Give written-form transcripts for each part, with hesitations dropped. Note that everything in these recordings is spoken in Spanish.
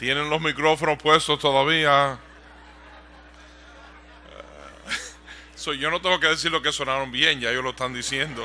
Tienen los micrófonos puestos todavía. Yo no tengo que decir lo que sonaron bien, ya ellos lo están diciendo.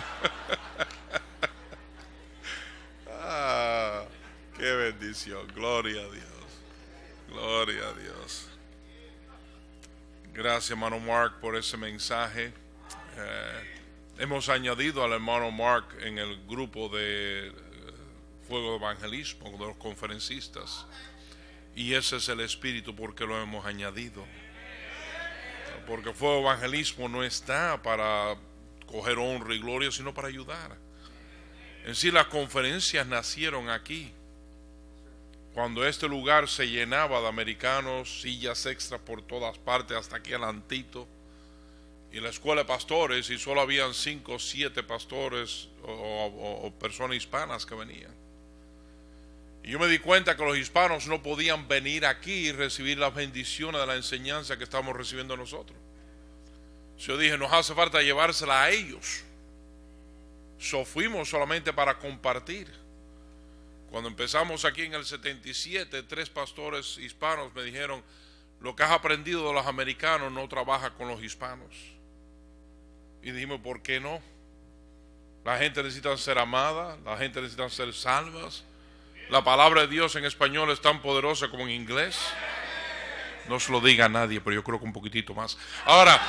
Qué bendición. Gloria a Dios. Gloria a Dios. Gracias, hermano Mark, por ese mensaje. Hemos añadido al hermano Mark en el grupo de Fuego de Evangelismo, de los conferencistas. Y ese es el espíritu porque lo hemos añadido. Porque Fuego de Evangelismo no está para coger honra y gloria, sino para ayudar. En sí, las conferencias nacieron aquí. Cuando este lugar se llenaba de americanos, sillas extras por todas partes, hasta aquí adelantito. Y la escuela de pastores, y solo habían 5 o 7 pastores o personas hispanas que venían. Y yo me di cuenta que los hispanos no podían venir aquí y recibir las bendiciones de la enseñanza que estamos recibiendo nosotros. Yo dije, nos hace falta llevársela a ellos. Fuimos solamente para compartir. Cuando empezamos aquí en el 77, 3 pastores hispanos me dijeron, lo que has aprendido de los americanos no trabaja con los hispanos. Y dijimos, ¿por qué no? La gente necesita ser amada, la gente necesita ser salvas. La palabra de Dios en español es tan poderosa como en inglés. No se lo diga a nadie, pero yo creo que un poquitito más. Ahora,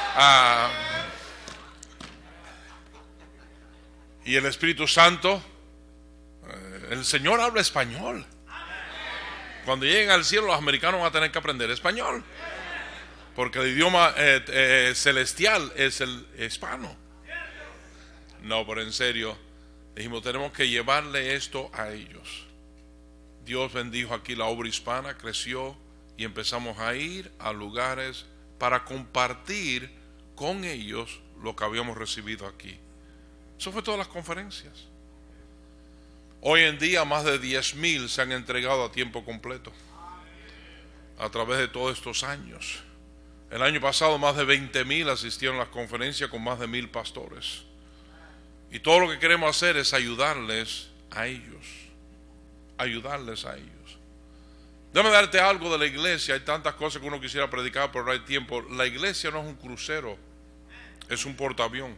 y el Espíritu Santo, el Señor habla español. Cuando lleguen al cielo, los americanos van a tener que aprender español. Porque el idioma celestial es el hispano. No, pero en serio, dijimos, tenemos que llevarle esto a ellos. Dios bendijo aquí la obra hispana, creció y empezamos a ir a lugares para compartir con ellos lo que habíamos recibido aquí. Eso fue todas las conferencias. Hoy en día más de 10,000 se han entregado a tiempo completo a través de todos estos años. El año pasado más de 20,000 asistieron a las conferencias con más de 1,000 pastores. Y todo lo que queremos hacer es ayudarles a ellos. Ayudarles a ellos. Déjame darte algo de la iglesia. Hay tantas cosas que uno quisiera predicar, pero no hay tiempo. La iglesia no es un crucero, es un portaavión.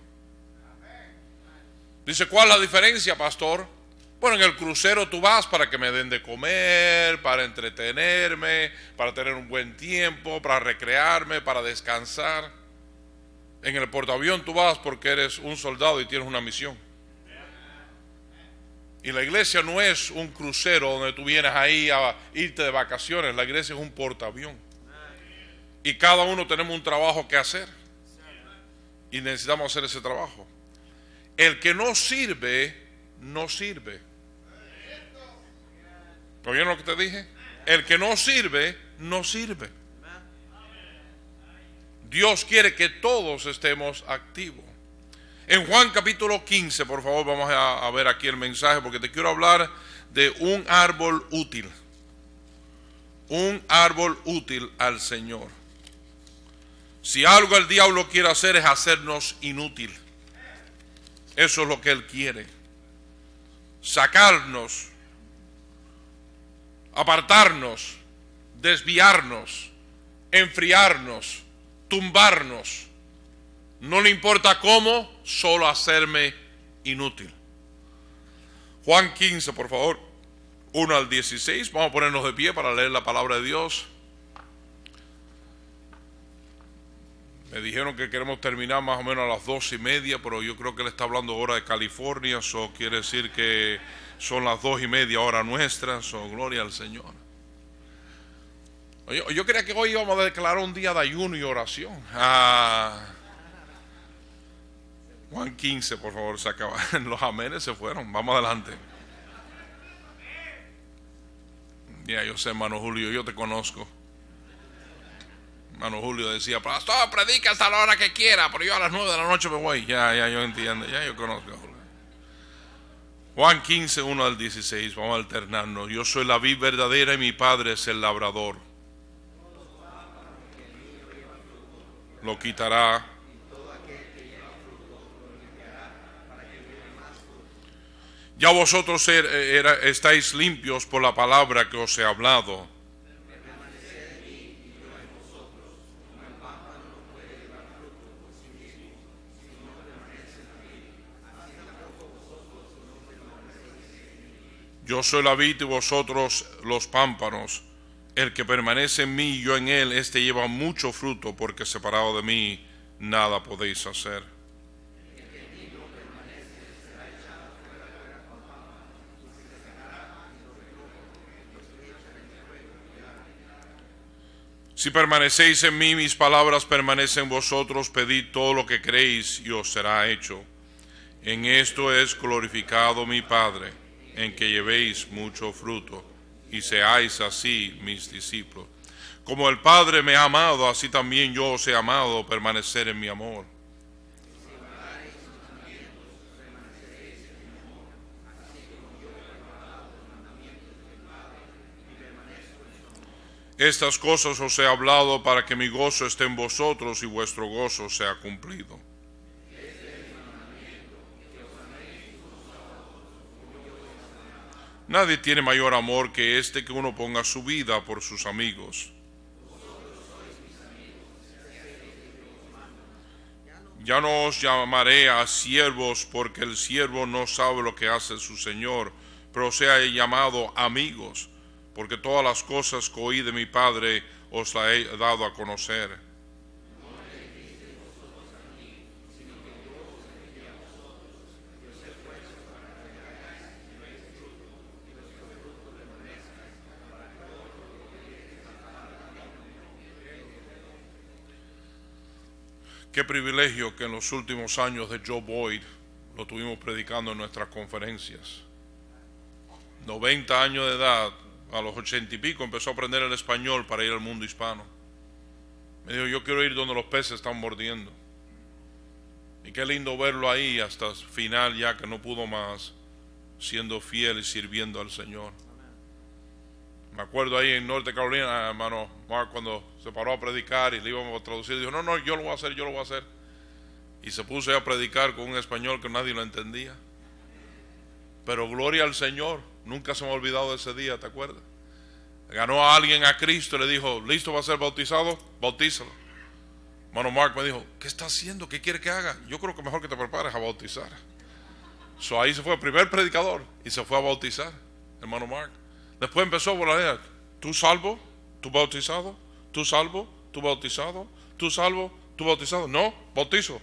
Dice, ¿cuál es la diferencia, pastor? Bueno, en el crucero tú vas para que me den de comer, para entretenerme, para tener un buen tiempo, para recrearme, para descansar. En el portaavión tú vas porque eres un soldado y tienes una misión. Y la iglesia no es un crucero donde tú vienes ahí a irte de vacaciones. La iglesia es un portaavión. Y cada uno tenemos un trabajo que hacer. Y necesitamos hacer ese trabajo. El que no sirve, no sirve. ¿Oyeron lo que te dije? El que no sirve, no sirve. Dios quiere que todos estemos activos. En Juan capítulo 15, por favor, vamos a ver aquí el mensaje, porque te quiero hablar de un árbol útil. Un árbol útil al Señor. Si algo el diablo quiere hacer es hacernos inútil. Eso es lo que él quiere. Sacarnos, apartarnos, desviarnos, enfriarnos, tumbarnos. No le importa cómo, solo hacerme inútil. Juan 15, por favor, 1 al 16. Vamos a ponernos de pie para leer la palabra de Dios. Me dijeron que queremos terminar más o menos a las 2:30, pero yo creo que él está hablando hora de California. Eso quiere decir que son las 2:30 hora nuestra. Gloria al Señor. Yo creía que hoy íbamos a declarar un día de ayuno y oración. Juan 15, por favor, se acabaron. Los amenes se fueron. Vamos adelante. Ya, yo sé, hermano Julio, yo te conozco. Hermano Julio decía, pastor, predica hasta la hora que quiera, pero yo a las 9 de la noche me voy. Ya, yo entiendo, ya yo conozco. Juan 15, 1 al 16, vamos a alternarnos. Yo soy la vid verdadera y mi padre es el labrador. Lo Ya vosotros estáis limpios por la palabra que os he hablado. Yo soy la vid y vosotros los pámpanos. El que permanece en mí y yo en él, este lleva mucho fruto, porque separado de mí nada podéis hacer. Si permanecéis en mí, mis palabras permanecen en vosotros, pedid todo lo que queréis y os será hecho. En esto es glorificado mi Padre, en que llevéis mucho fruto y seáis así mis discípulos. Como el Padre me ha amado, así también yo os he amado, permanecer en mi amor. Estas cosas os he hablado para que mi gozo esté en vosotros y vuestro gozo sea cumplido. Nadie tiene mayor amor que este, que uno ponga su vida por sus amigos. Ya no os llamaré a siervos, porque el siervo no sabe lo que hace su Señor, pero os he llamado amigos, porque todas las cosas que oí de mi Padre os las he dado a conocer. Qué privilegio que en los últimos años de Joe Boyd lo tuvimos predicando en nuestras conferencias. 90 años de edad, a los 80 y pico empezó a aprender el español para ir al mundo hispano. Me dijo, yo quiero ir donde los peces están mordiendo. Y qué lindo verlo ahí hasta el final, ya que no pudo más, siendo fiel y sirviendo al Señor. Me acuerdo ahí en Norte Carolina, hermano Mark, cuando se paró a predicar y le íbamos a traducir, dijo, no, yo lo voy a hacer, yo lo voy a hacer. Y se puso a predicar con un español que nadie lo entendía. Pero gloria al Señor, nunca se me ha olvidado de ese día, ¿te acuerdas? Ganó a alguien a Cristo y le dijo, ¿listo para ser bautizado? Bautízalo. Hermano Mark me dijo, ¿qué está haciendo? ¿Qué quiere que haga? Yo creo que mejor que te prepares a bautizar. Ahí se fue el primer predicador y se fue a bautizar, hermano Mark. Después empezó por la idea, tú salvo, tú bautizado, tú salvo, tú bautizado, tú salvo, tú bautizado. No, bautizo.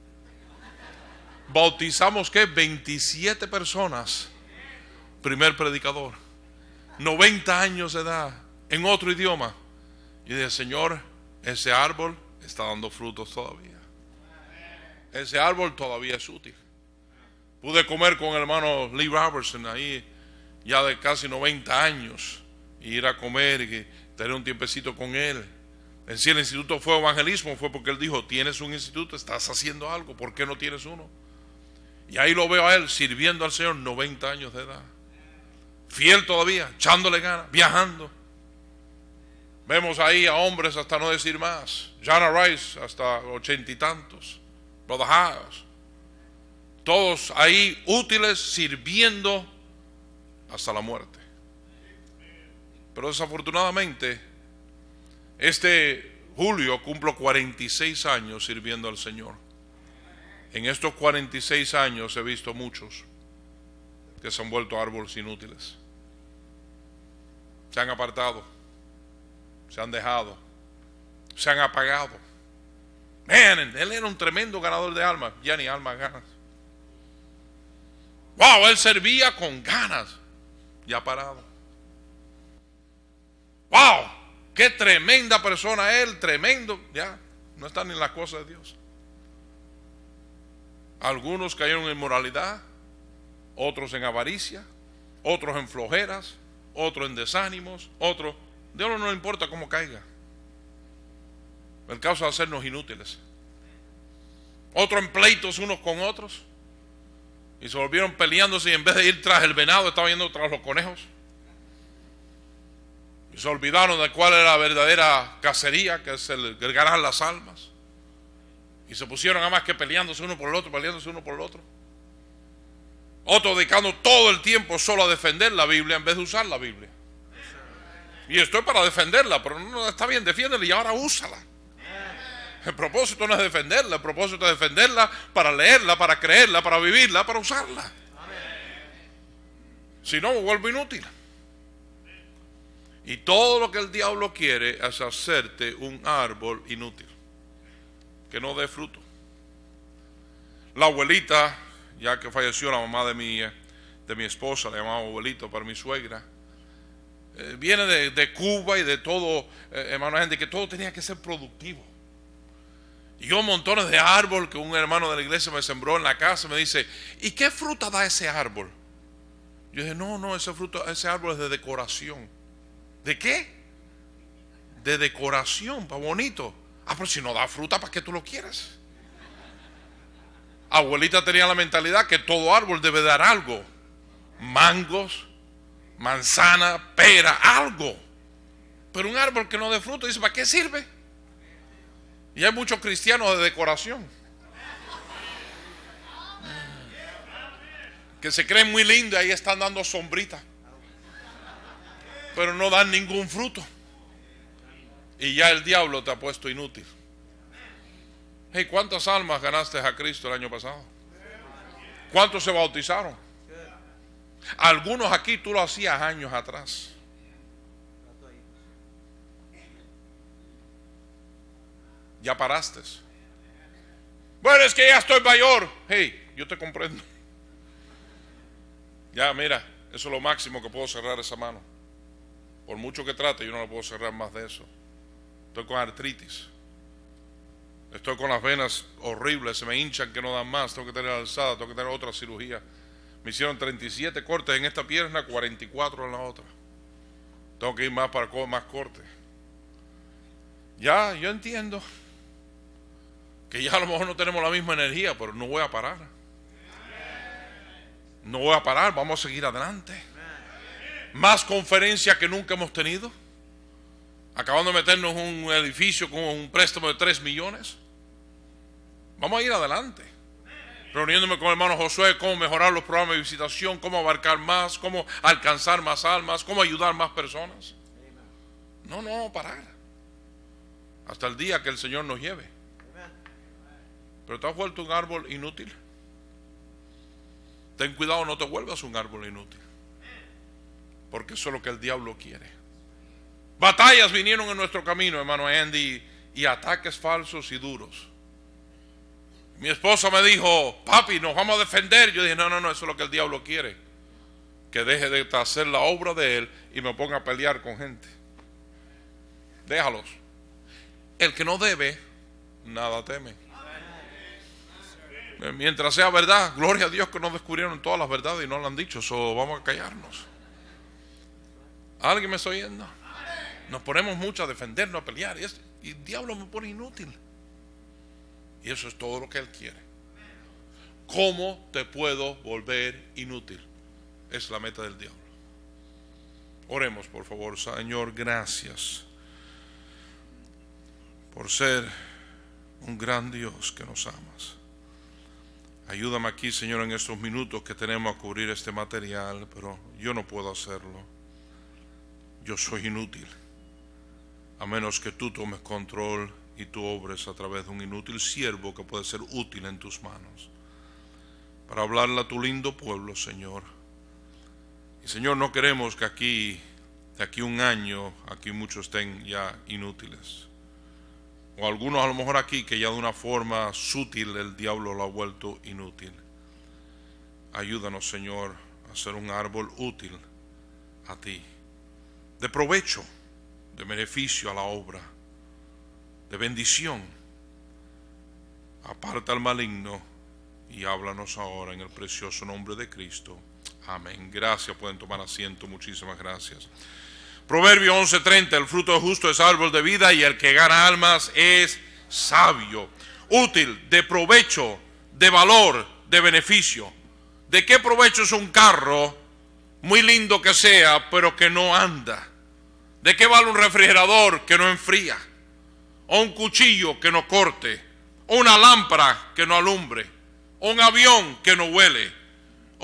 Bautizamos, ¿qué? 27 personas. Primer predicador. 90 años de edad, en otro idioma. Y dije, Señor, ese árbol está dando frutos todavía. Ese árbol todavía es útil. Pude comer con el hermano Lee Robertson ahí, ya de casi 90 años, y ir a comer y tener un tiempecito con él. En sí el instituto fue evangelismo, fue porque él dijo, tienes un instituto, estás haciendo algo, ¿por qué no tienes uno? Y ahí lo veo a él sirviendo al Señor, 90 años de edad, fiel todavía, echándole ganas, viajando. Vemos ahí a hombres hasta no decir más, Jana Rice hasta 80 y tantos, Brother House, todos ahí útiles, sirviendo hasta la muerte. Pero desafortunadamente este julio cumplo 46 años sirviendo al Señor. En estos 46 años he visto muchos que se han vuelto árboles inútiles, se han apartado, se han dejado, se han apagado. Él era un tremendo ganador de almas, ya ni almas ganas. Wow, él servía con ganas, ya parado. Wow, qué tremenda persona él, tremendo, ya no están en las cosas de Dios. Algunos cayeron en inmoralidad, otros en avaricia, otros en flojeras, otros en desánimos, otros, Dios no le importa cómo caiga. El caso de hacernos inútiles. Otros en pleitos unos con otros. Y se volvieron peleándose y en vez de ir tras el venado estaban yendo tras los conejos. Y se olvidaron de cuál era la verdadera cacería, que es el ganar las almas. Y se pusieron a más que peleándose uno por el otro, peleándose uno por el otro. Otros dedicando todo el tiempo solo a defender la Biblia en vez de usar la Biblia. Y estoy para defenderla, pero no está bien, defiéndela y ahora úsala. El propósito no es defenderla, el propósito es defenderla para leerla, para creerla, para vivirla, para usarla. Si no, me vuelvo inútil. Y todo lo que el diablo quiere es hacerte un árbol inútil, que no dé fruto. La abuelita, ya que falleció la mamá de mi esposa, la llamaba abuelito para mi suegra, viene de Cuba y de todo, hermano, gente, que todo tenía que ser productivo. Y yo montones de árbol que un hermano de la iglesia me sembró en la casa, me dice, ¿y qué fruta da ese árbol? Yo dije, no, ese árbol es de decoración. ¿De qué? De decoración, para bonito. Pero si no da fruta, ¿para qué tú lo quieres? Abuelita tenía la mentalidad que todo árbol debe dar algo. Mangos, manzana, pera, algo. Pero un árbol que no dé fruto, dice, ¿para qué sirve? Y hay muchos cristianos de decoración que se creen muy lindos y ahí están dando sombrita, pero no dan ningún fruto. Y ya el diablo te ha puesto inútil. Hey, ¿cuántas almas ganaste a Cristo el año pasado? ¿Cuántos se bautizaron? Algunos aquí tú lo hacías años atrás. Ya paraste. Bueno, es que ya estoy mayor. Hey, yo te comprendo. Ya, mira, eso es lo máximo que puedo cerrar esa mano. Por mucho que trate, yo no lo puedo cerrar más de eso. Estoy con artritis. Estoy con las venas horribles, se me hinchan que no dan más. Tengo que tener alzada, tengo que tener otra cirugía. Me hicieron 37 cortes en esta pierna, 44 en la otra. Tengo que ir más para más cortes. Ya, yo entiendo que ya a lo mejor no tenemos la misma energía, pero no voy a parar. No voy a parar, vamos a seguir adelante. Más conferencias que nunca hemos tenido. Acabando de meternos en un edificio con un préstamo de 3 millones. Vamos a ir adelante. Reuniéndome con el hermano Josué, cómo mejorar los programas de visitación, cómo abarcar más, cómo alcanzar más almas, cómo ayudar más personas. No vamos a parar. Hasta el día que el Señor nos lleve. Pero te has vuelto un árbol inútil. Ten cuidado, no te vuelvas un árbol inútil. Porque eso es lo que el diablo quiere. Batallas vinieron en nuestro camino, hermano Andy, y ataques falsos y duros. Mi esposa me dijo, papi, nos vamos a defender. Yo dije, no, eso es lo que el diablo quiere. Que deje de hacer la obra de él y me ponga a pelear con gente. Déjalos. El que no debe, nada teme. Mientras sea verdad, gloria a Dios que nos descubrieron todas las verdades y no lo han dicho. Vamos a callarnos. ¿Alguien me está oyendo? Nos ponemos mucho a defendernos, a pelear, y el diablo me pone inútil. Y eso es todo lo que él quiere. ¿Cómo te puedo volver inútil? Es la meta del diablo. Oremos, por favor. Señor, gracias por ser un gran Dios que nos amas. Ayúdame aquí, Señor, en estos minutos que tenemos a cubrir este material, pero yo no puedo hacerlo. Yo soy inútil, a menos que tú tomes control y tú obres a través de un inútil siervo que puede ser útil en tus manos, para hablarle a tu lindo pueblo, Señor. Y Señor, no queremos que de aquí un año, aquí muchos estén ya inútiles. O algunos a lo mejor aquí que ya de una forma sutil el diablo lo ha vuelto inútil. Ayúdanos, Señor, a ser un árbol útil a ti, de provecho, de beneficio a la obra, de bendición. Aparta al maligno y háblanos ahora en el precioso nombre de Cristo. Amén. Gracias, pueden tomar asiento. Muchísimas gracias. Proverbio 11:30, el fruto justo es árbol de vida y el que gana almas es sabio. Útil, de provecho, de valor, de beneficio. ¿De qué provecho es un carro, muy lindo que sea, pero que no anda? ¿De qué vale un refrigerador que no enfría? ¿O un cuchillo que no corte? ¿O una lámpara que no alumbre? ¿O un avión que no vuele?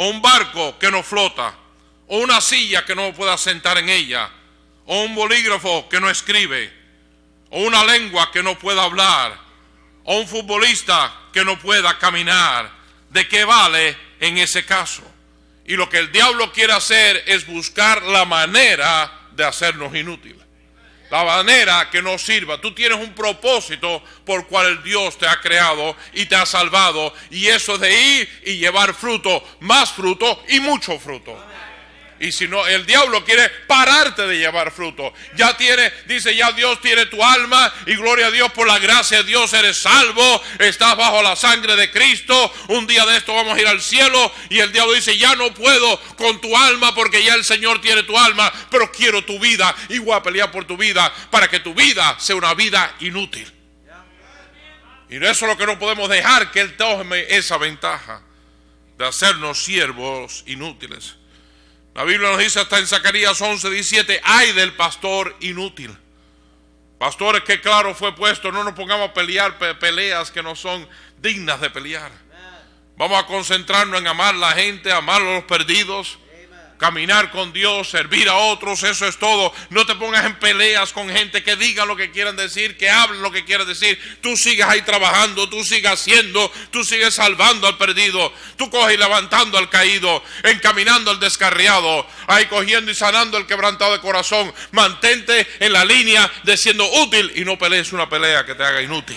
o un barco que no flota, o una silla que no pueda sentar en ella, o un bolígrafo que no escribe, o una lengua que no pueda hablar, o un futbolista que no pueda caminar. ¿De qué vale en ese caso? Y lo que el diablo quiere hacer es buscar la manera de hacernos inútiles, la manera que nos sirva. Tú tienes un propósito por cual el Dios te ha creado y te ha salvado, y eso es de ir y llevar fruto, más fruto y mucho fruto. Y si no, el diablo quiere pararte de llevar fruto. Ya dice, ya Dios tiene tu alma, y gloria a Dios, por la gracia de Dios eres salvo, estás bajo la sangre de Cristo, un día de esto vamos a ir al cielo. Y el diablo dice, ya no puedo con tu alma porque ya el Señor tiene tu alma, pero quiero tu vida y voy a pelear por tu vida para que tu vida sea una vida inútil. Y eso es lo que no podemos dejar, que Él tome esa ventaja de hacernos siervos inútiles. La Biblia nos dice hasta en Zacarías 11:17, ay del pastor inútil. Pastores que claro fue puesto, no nos pongamos a pelear peleas que no son dignas de pelear. Vamos a concentrarnos en amar a la gente, amar a los perdidos, caminar con Dios, servir a otros, eso es todo. No te pongas en peleas con gente que diga lo que quieran decir, que hablen lo que quieran decir. Tú sigues ahí trabajando, tú sigues haciendo, tú sigues salvando al perdido, tú coges y levantando al caído, encaminando al descarriado, ahí cogiendo y sanando al quebrantado de corazón. Mantente en la línea de siendo útil y no pelees una pelea que te haga inútil.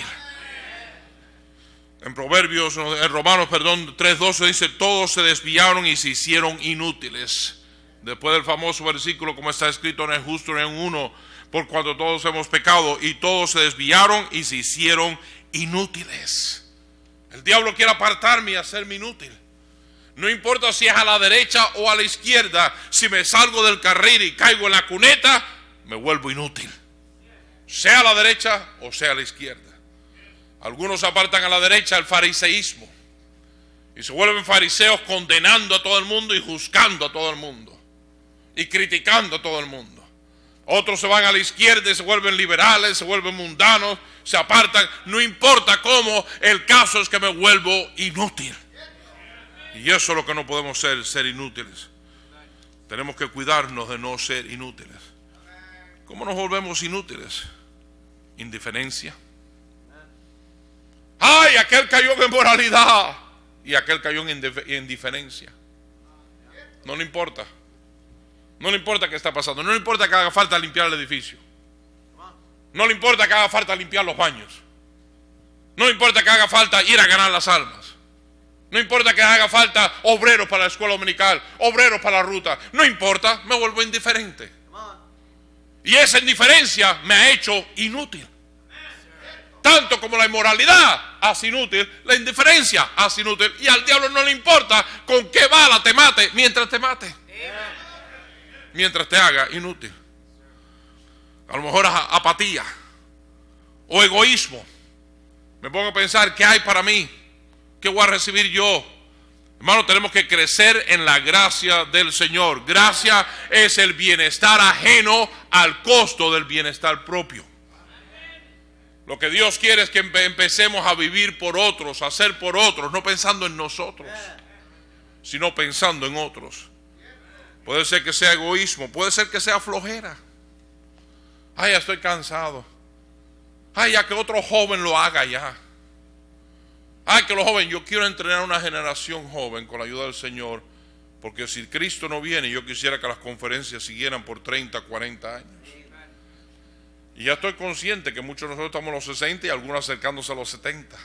En Romanos 3:12 dice, todos se desviaron y se hicieron inútiles. Después del famoso versículo, como está escrito, no es justo ni en uno, por cuanto todos hemos pecado, y todos se desviaron y se hicieron inútiles. El diablo quiere apartarme y hacerme inútil. No importa si es a la derecha o a la izquierda, si me salgo del carril y caigo en la cuneta, me vuelvo inútil. Sea a la derecha o sea a la izquierda. Algunos apartan a la derecha el fariseísmo y se vuelven fariseos condenando a todo el mundo y juzgando a todo el mundo y criticando a todo el mundo. Otros se van a la izquierda y se vuelven liberales, se vuelven mundanos, se apartan. No importa cómo, el caso es que me vuelvo inútil. Y eso es lo que no podemos ser inútiles. Tenemos que cuidarnos de no ser inútiles. ¿Cómo nos volvemos inútiles? Indiferencia. Ay, aquel cayó en inmoralidad y aquel cayó en indiferencia. No le importa. No le importa qué está pasando. No le importa que haga falta limpiar el edificio. No le importa que haga falta limpiar los baños. No le importa que haga falta ir a ganar las almas. No importa que haga falta obreros para la escuela dominical, obreros para la ruta. No importa, me vuelvo indiferente. Y esa indiferencia me ha hecho inútil. Tanto como la inmoralidad hace inútil, la indiferencia hace inútil. Y al diablo no le importa con qué bala te mate mientras te mate. Mientras te haga inútil. A lo mejor apatía o egoísmo. Me pongo a pensar, ¿qué hay para mí? ¿Qué voy a recibir yo? Hermano, tenemos que crecer en la gracia del Señor. Gracia es el bienestar ajeno al costo del bienestar propio. Lo que Dios quiere es que empecemos a vivir por otros, a hacer por otros, no pensando en nosotros, sino pensando en otros. Puede ser que sea egoísmo, puede ser que sea flojera. Ay, ya estoy cansado. Ay, ya que otro joven lo haga ya. Ay, que los jóvenes, yo quiero entrenar una generación joven con la ayuda del Señor, porque si Cristo no viene, yo quisiera que las conferencias siguieran por 30, 40 años. Y ya estoy consciente que muchos de nosotros estamos en los 60 y algunos acercándose a los 70.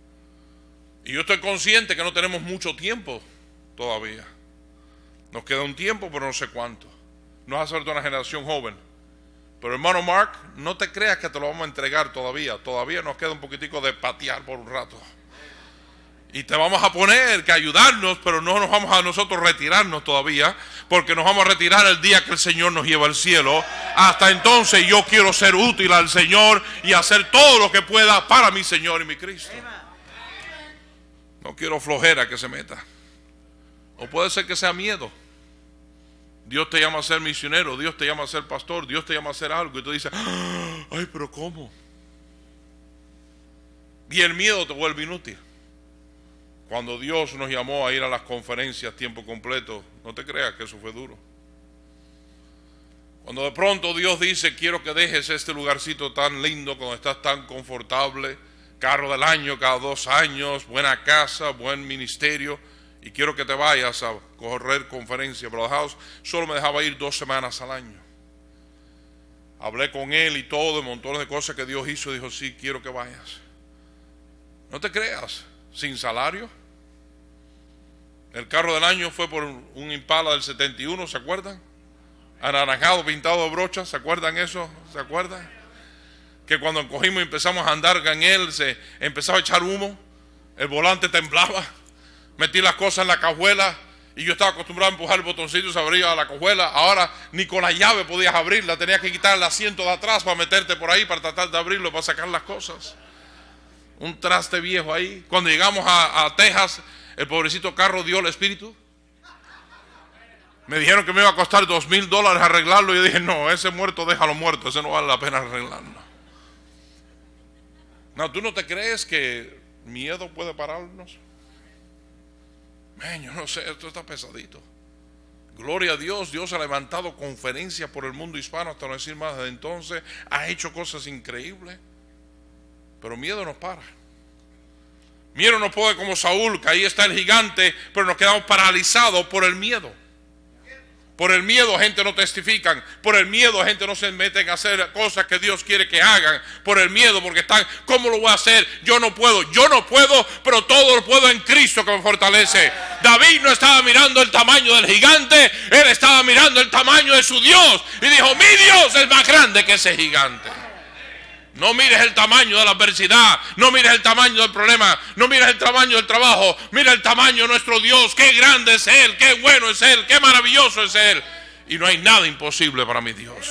Y yo estoy consciente que no tenemos mucho tiempo todavía. Nos queda un tiempo, pero no sé cuánto. Nos hace falta una generación joven. Pero hermano Mark, no te creas que te lo vamos a entregar todavía. Todavía nos queda un poquitico de patear por un rato. Y te vamos a poner que ayudarnos, pero no nos vamos a nosotros retirarnos todavía, porque nos vamos a retirar el día que el Señor nos lleva al cielo. Hasta entonces yo quiero ser útil al Señor y hacer todo lo que pueda para mi Señor y mi Cristo. No quiero flojera que se meta. O puede ser que sea miedo. Dios te llama a ser misionero, Dios te llama a ser pastor, Dios te llama a hacer algo y tú dices, ay, pero ¿cómo? Y el miedo te vuelve inútil. Cuando Dios nos llamó a ir a las conferencias tiempo completo, no te creas que eso fue duro. Cuando de pronto Dios dice, quiero que dejes este lugarcito tan lindo, cuando estás tan confortable, carro del año cada 2 años, buena casa, buen ministerio, y quiero que te vayas a correr conferencia. Pero House solo me dejaba ir 2 semanas al año. Hablé con él y todo, montones de cosas que Dios hizo. Dijo, sí, quiero que vayas. No te creas, sin salario. El carro del año fue por un Impala del 71, ¿se acuerdan? Anaranjado, pintado de brochas, ¿se acuerdan eso? ¿Se acuerdan? Que cuando cogimos y empezamos a andar en él, se empezaba a echar humo, el volante temblaba, metí las cosas en la cajuela y yo estaba acostumbrado a empujar el botoncito y se abría la cajuela. Ahora ni con la llave podías abrirla, tenías que quitar el asiento de atrás para meterte por ahí, para tratar de abrirlo, para sacar las cosas. Un traste viejo ahí. Cuando llegamos a Texas, el pobrecito carro dio el espíritu. Me dijeron que me iba a costar $2,000 arreglarlo y yo dije, no, ese muerto déjalo muerto, ese no vale la pena arreglarlo. No, ¿tú no te crees que miedo puede pararnos? Yo no sé, esto está pesadito. Gloria a Dios, Dios ha levantado conferencias por el mundo hispano, hasta no decir más, desde entonces ha hecho cosas increíbles. Pero miedo nos para. Miedo nos puede, como Saúl, que ahí está el gigante, pero nos quedamos paralizados por el miedo. Por el miedo gente no testifican. Por el miedo gente no se meten a hacer cosas que Dios quiere que hagan. Por el miedo, porque están, ¿cómo lo voy a hacer? Yo no puedo, pero todo lo puedo en Cristo que me fortalece. David no estaba mirando el tamaño del gigante, él estaba mirando el tamaño de su Dios. Y dijo, mi Dios es más grande que ese gigante. No mires el tamaño de la adversidad, no mires el tamaño del problema, no mires el tamaño del trabajo, mira el tamaño de nuestro Dios, qué grande es Él, qué bueno es Él, qué maravilloso es Él. Y no hay nada imposible para mi Dios.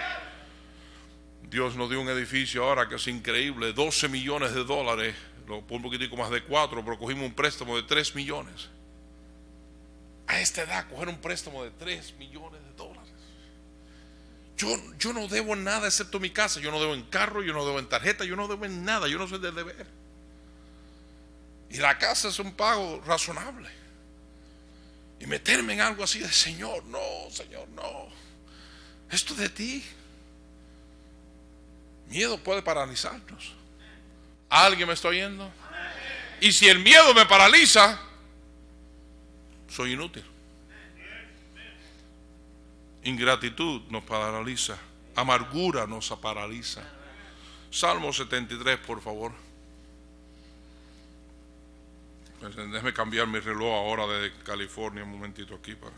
Dios nos dio un edificio ahora que es increíble, $12 millones, por un poquitico más de 4, pero cogimos un préstamo de 3 millones. A esta edad, coger un préstamo de $3 millones. Yo no debo nada excepto mi casa. Yo no debo en carro, yo no debo en tarjeta, yo no debo en nada. Yo no soy de deber. Y la casa es un pago razonable. Y meterme en algo así de Señor, no. Esto de ti. Miedo puede paralizarnos. ¿Alguien me está oyendo? Y si el miedo me paraliza, soy inútil. Ingratitud nos paraliza, amargura nos paraliza. Salmo 73, por favor. Déjeme cambiar mi reloj ahora de California un momentito aquí para.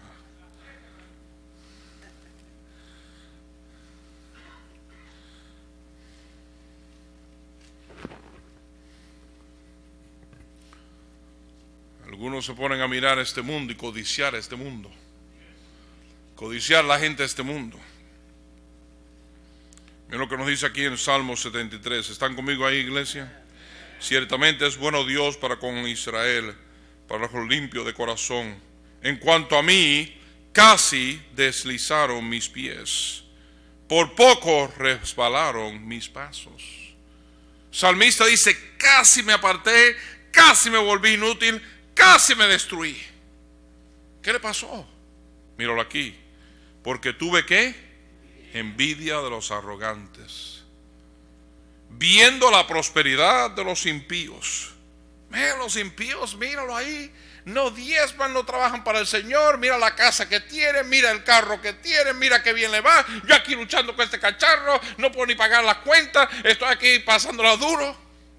Algunos se ponen a mirar este mundo y codiciar este mundo. Codiciar la gente de este mundo. Miren lo que nos dice aquí en Salmo 73. ¿Están conmigo ahí, iglesia? Ciertamente es bueno Dios para con Israel, para los limpios de corazón. En cuanto a mí, casi deslizaron mis pies, por poco resbalaron mis pasos. Salmista dice, casi me aparté, casi me volví inútil, casi me destruí. ¿Qué le pasó? Míralo aquí. Porque tuve ¿qué? Envidia de los arrogantes, viendo la prosperidad de los impíos. Miren los impíos, míralo ahí. No diezman, no trabajan para el Señor. Mira la casa que tienen, mira el carro que tienen, mira qué bien le va. Yo aquí luchando con este cacharro, no puedo ni pagar las cuentas, estoy aquí pasándola duro.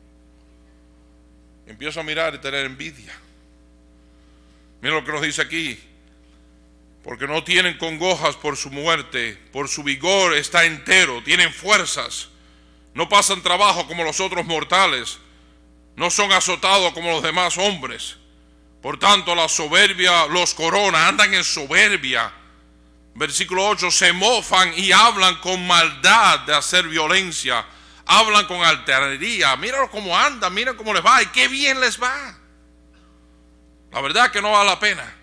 Empiezo a mirar y tener envidia. Mira lo que nos dice aquí. Porque no tienen congojas por su muerte, por su vigor está entero, tienen fuerzas, no pasan trabajo como los otros mortales, no son azotados como los demás hombres. Por tanto, la soberbia los corona, andan en soberbia. Versículo 8, se mofan y hablan con maldad de hacer violencia, hablan con altanería. Míralo cómo andan, miren cómo les va y qué bien les va. La verdad que no vale la pena.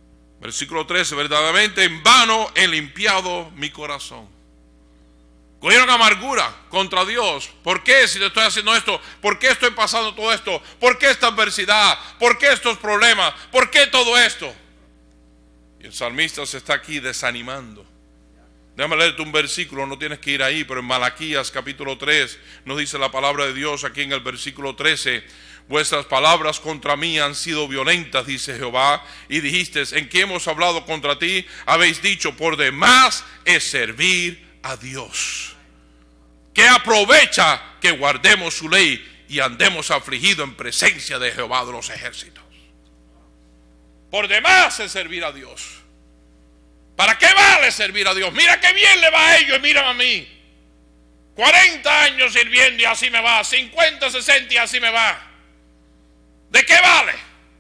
Versículo 13, verdaderamente en vano he limpiado mi corazón. Cogieron amargura contra Dios. ¿Por qué si te estoy haciendo esto? ¿Por qué estoy pasando todo esto? ¿Por qué esta adversidad? ¿Por qué estos problemas? ¿Por qué todo esto? Y el salmista se está aquí desanimando. Déjame leerte un versículo, no tienes que ir ahí, pero en Malaquías capítulo 3 nos dice la palabra de Dios aquí en el versículo 13. Vuestras palabras contra mí han sido violentas, dice Jehová, y dijiste, ¿en qué hemos hablado contra ti? Habéis dicho, por demás es servir a Dios. ¿Qué aprovecha que guardemos su ley y andemos afligidos en presencia de Jehová de los ejércitos? Por demás es servir a Dios. ¿Para qué vale servir a Dios? Mira qué bien le va a ellos y mira a mí. 40 años sirviendo y así me va. 50, 60 y así me va. ¿De qué vale?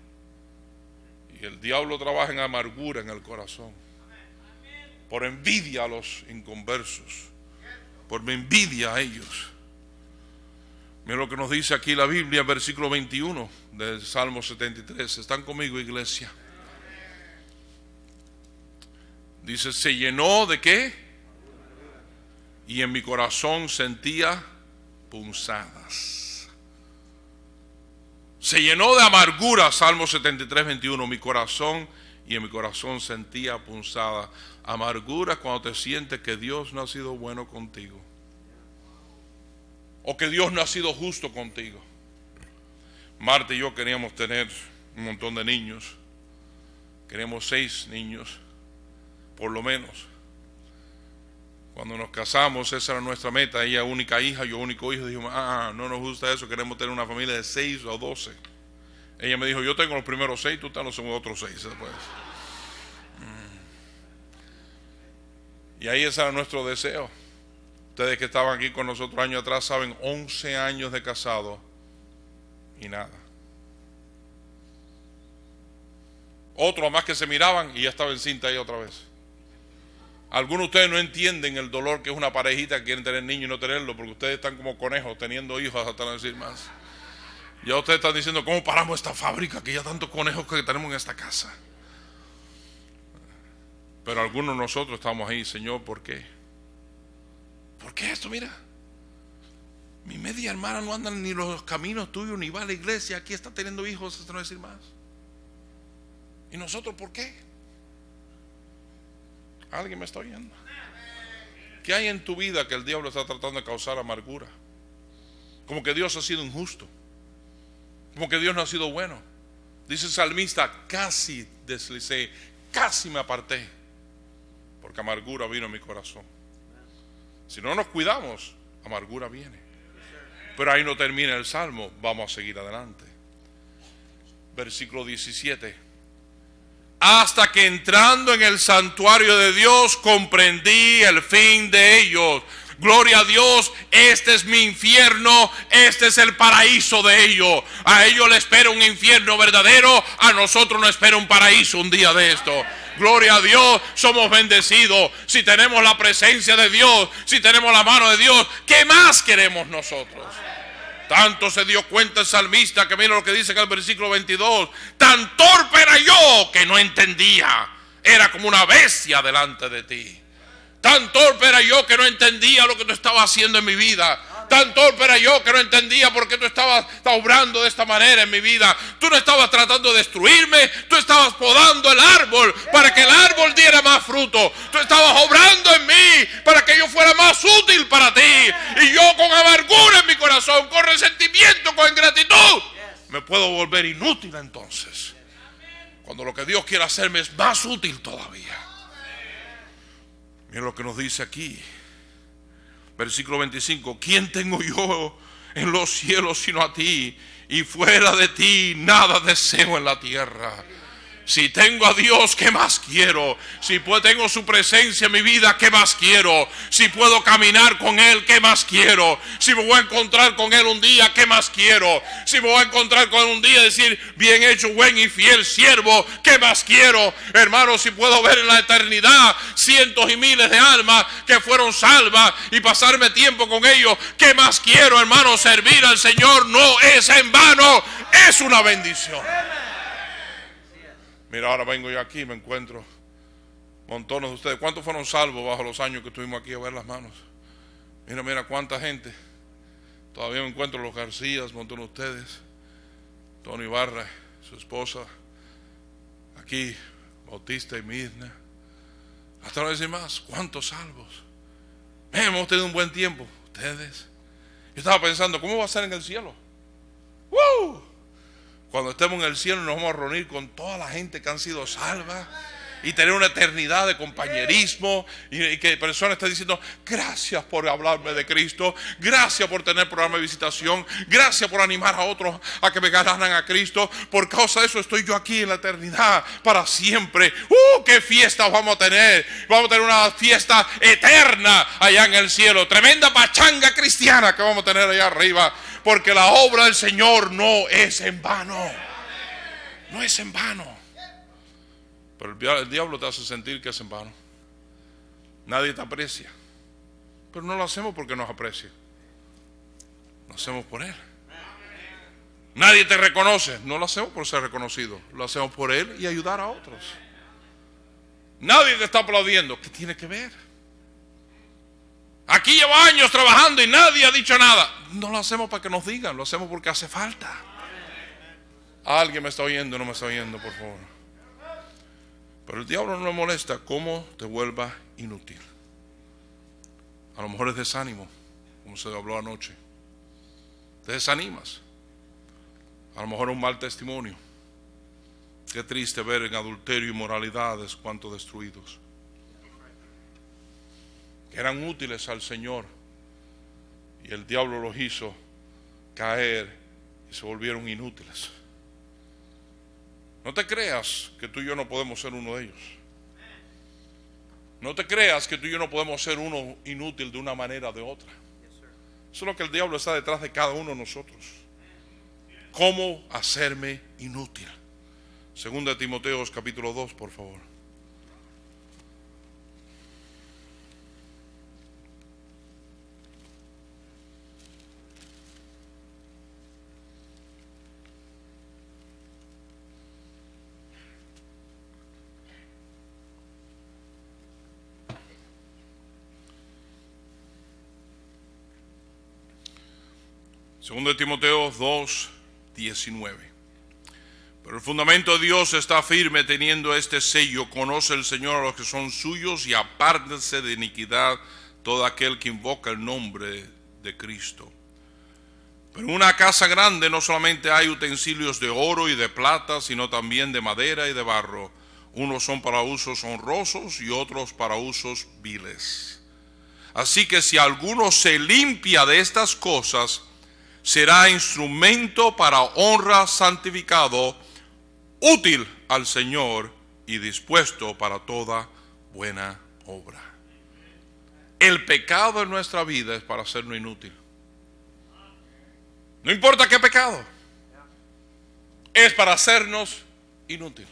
Y el diablo trabaja en amargura en el corazón. Por envidia a los inconversos. Por envidia a ellos. Mira lo que nos dice aquí la Biblia, versículo 21 del Salmo 73. ¿Están conmigo, iglesia? Dice, se llenó de ¿qué? Y en mi corazón sentía punzadas. Se llenó de amargura, Salmo 73, 21. Mi corazón, y en mi corazón sentía punzadas. Amargura cuando te sientes que Dios no ha sido bueno contigo. O que Dios no ha sido justo contigo. Marta y yo queríamos tener un montón de niños. Queríamos 6 niños. Por lo menos. Cuando nos casamos, esa era nuestra meta. Ella única hija, yo único hijo. Dijimos, no nos gusta eso, queremos tener una familia de 6 o 12. Ella me dijo, yo tengo los primeros 6, tú estás los otros 6 después. Y ahí ese era nuestro deseo. Ustedes que estaban aquí con nosotros años atrás saben, 11 años de casado y nada. Otros más que se miraban y ya estaba encinta ahí otra vez. Algunos de ustedes no entienden el dolor que es una parejita que quieren tener niños y no tenerlo, porque ustedes están como conejos teniendo hijos, hasta no decir más. Ya ustedes están diciendo, ¿cómo paramos esta fábrica que ya tantos conejos que tenemos en esta casa? Pero algunos de nosotros estamos ahí, Señor, ¿por qué? ¿Por qué esto? Mira, mi media hermana no anda ni los caminos tuyos, ni va a la iglesia, aquí está teniendo hijos, hasta no decir más. ¿Y nosotros por qué? ¿Alguien me está oyendo? ¿Qué hay en tu vida que el diablo está tratando de causar amargura? Como que Dios ha sido injusto. Como que Dios no ha sido bueno. Dice el salmista, casi deslicé, casi me aparté, porque amargura vino a mi corazón. Si no nos cuidamos, amargura viene. Pero ahí no termina el salmo, vamos a seguir adelante. Versículo 17. Hasta que entrando en el santuario de Dios comprendí el fin de ellos. Gloria a Dios, este es mi infierno, este es el paraíso de ellos. A ellos les espera un infierno verdadero, a nosotros nos espera un paraíso un día de esto. Gloria a Dios, somos bendecidos. Si tenemos la presencia de Dios, si tenemos la mano de Dios, ¿qué más queremos nosotros? Tanto se dio cuenta el salmista que mira lo que dice en el versículo 22. Tan torpe era yo que no entendía. Era como una bestia delante de ti. Tan torpe era yo que no entendía lo que tú estabas haciendo en mi vida. Tan torpe era yo que no entendía por qué tú estabas obrando de esta manera en mi vida. Tú no estabas tratando de destruirme. Tú estabas podando el árbol para que el árbol diera más fruto. Tú estabas obrando en mí para que yo fuera más útil para ti. Y yo con amargura en mi corazón, con resentimiento, con ingratitud, me puedo volver inútil entonces. Cuando lo que Dios quiere hacerme es más útil todavía. Mira lo que nos dice aquí. Versículo 25. ¿Quién tengo yo en los cielos sino a ti? Y fuera de ti nada deseo en la tierra. Si tengo a Dios, ¿qué más quiero? Si tengo su presencia en mi vida, ¿qué más quiero? Si puedo caminar con Él, ¿qué más quiero? Si me voy a encontrar con Él un día, ¿qué más quiero? Si me voy a encontrar con Él un día y decir, bien hecho, buen y fiel siervo, ¿qué más quiero? Hermano, si puedo ver en la eternidad cientos y miles de almas que fueron salvas y pasarme tiempo con ellos, ¿qué más quiero, hermano? Servir al Señor no es en vano, es una bendición. Mira, ahora vengo yo aquí y me encuentro montones de ustedes. ¿Cuántos fueron salvos bajo los años que estuvimos aquí a ver las manos? Mira cuánta gente. Todavía me encuentro los Garcías, montón de ustedes. Tony Barra, su esposa. Aquí, Bautista y Mirna. Hasta no decir más. ¿Cuántos salvos? Hemos tenido un buen tiempo. Ustedes. Yo estaba pensando, ¿cómo va a ser en el cielo? ¡Woo! Cuando estemos en el cielo nos vamos a reunir con toda la gente que han sido salvas y tener una eternidad de compañerismo, y que personas estén diciendo: gracias por hablarme de Cristo, gracias por tener programa de visitación, gracias por animar a otros a que me ganaran a Cristo. Por causa de eso estoy yo aquí en la eternidad para siempre. ¡Qué fiesta vamos a tener! Vamos a tener una fiesta eterna allá en el cielo. Tremenda pachanga cristiana que vamos a tener allá arriba, porque la obra del Señor no es en vano. No es en vano. Pero el diablo te hace sentir que es en vano. Nadie te aprecia. Pero no lo hacemos porque nos aprecia. Lo hacemos por Él. Nadie te reconoce. No lo hacemos por ser reconocido. Lo hacemos por Él y ayudar a otros. Nadie te está aplaudiendo. ¿Qué tiene que ver? Aquí llevo años trabajando y nadie ha dicho nada. No lo hacemos para que nos digan. Lo hacemos porque hace falta. ¿Alguien me está oyendo o no me está oyendo, por favor? Pero el diablo no le molesta cómo te vuelva inútil. A lo mejor es desánimo, como se habló anoche. Te desanimas. A lo mejor es un mal testimonio. Qué triste ver en adulterio y moralidades cuántos destruidos, que eran útiles al Señor, y el diablo los hizo caer y se volvieron inútiles. No te creas que tú y yo no podemos ser uno de ellos. No te creas que tú y yo no podemos ser uno inútil de una manera o de otra. Eso es lo que el diablo está detrás de cada uno de nosotros. ¿Cómo hacerme inútil? Segunda de Timoteo capítulo 2, por favor. Segundo de Timoteo 2:19. Pero el fundamento de Dios está firme, teniendo este sello: conoce el Señor a los que son suyos, y apártense de iniquidad todo aquel que invoca el nombre de Cristo. Pero en una casa grande no solamente hay utensilios de oro y de plata, sino también de madera y de barro. Unos son para usos honrosos y otros para usos viles. Así que si alguno se limpia de estas cosas, será instrumento para honra, santificado, útil al Señor y dispuesto para toda buena obra. El pecado en nuestra vida es para hacernos inútil. No importa qué pecado, es para hacernos inútil.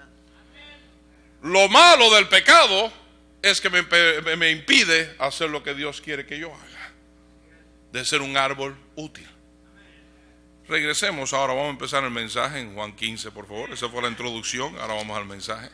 Lo malo del pecado es que me impide hacer lo que Dios quiere que yo haga, de ser un árbol útil. Regresemos ahora, vamos a empezar el mensaje en Juan 15, por favor. Esa fue la introducción, ahora vamos al mensaje.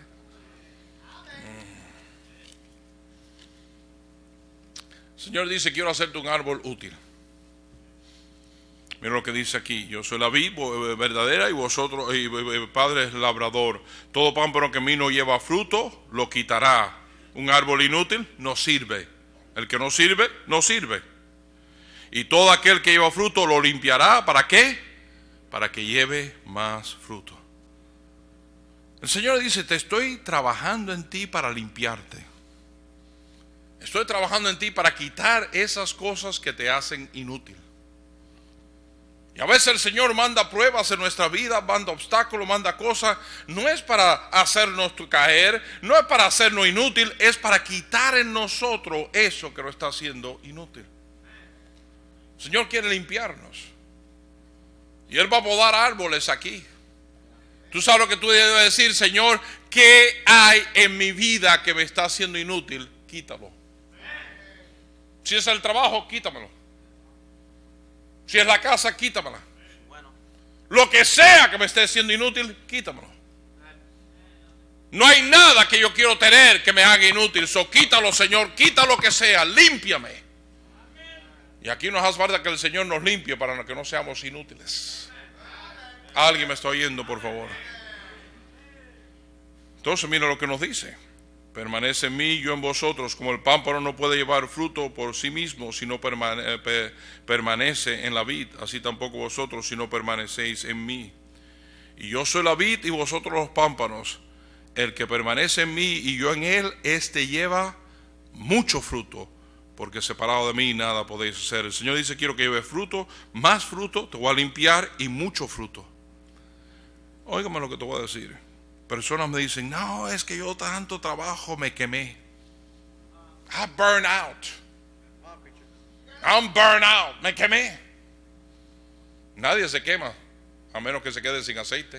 El Señor dice: quiero hacerte un árbol útil. Mira lo que dice aquí: yo soy la vid verdadera y vosotros, y Padre es labrador. Todo pámpano que en mí no lleva fruto, lo quitará. Un árbol inútil no sirve. El que no sirve, no sirve. Y todo aquel que lleva fruto lo limpiará. ¿Para qué? Para que lleve más fruto. El Señor dice: te estoy trabajando en ti para limpiarte. Estoy trabajando en ti para quitar esas cosas que te hacen inútil. Y a veces el Señor manda pruebas en nuestra vida, manda obstáculos, manda cosas. No es para hacernos caer, no es para hacernos inútil, es para quitar en nosotros eso que lo está haciendo inútil. El Señor quiere limpiarnos. Y Él va a podar árboles aquí. Tú sabes lo que tú debes decir: Señor, ¿qué hay en mi vida que me está haciendo inútil? Quítalo. Si es el trabajo, quítamelo. Si es la casa, quítamela. Lo que sea que me esté haciendo inútil, quítamelo. No hay nada que yo quiero tener que me haga inútil. So, quítalo, Señor, quita lo que sea, límpiame. Y aquí nos hace falta que el Señor nos limpie para que no seamos inútiles. Alguien me está oyendo, por favor. Entonces mira lo que nos dice: permanece en mí, yo en vosotros. Como el pámpano no puede llevar fruto por sí mismo si no permanece en la vid, así tampoco vosotros si no permanecéis en mí. Y yo soy la vid y vosotros los pámpanos. El que permanece en mí y yo en él, éste lleva mucho fruto, porque separado de mí nada podéis hacer. El Señor dice: quiero que lleve fruto, más fruto, te voy a limpiar, y mucho fruto. Óigame lo que te voy a decir. Personas me dicen: no, es que yo tanto trabajo, me quemé. I burn out. I'm burn out, me quemé. Nadie se quema a menos que se quede sin aceite.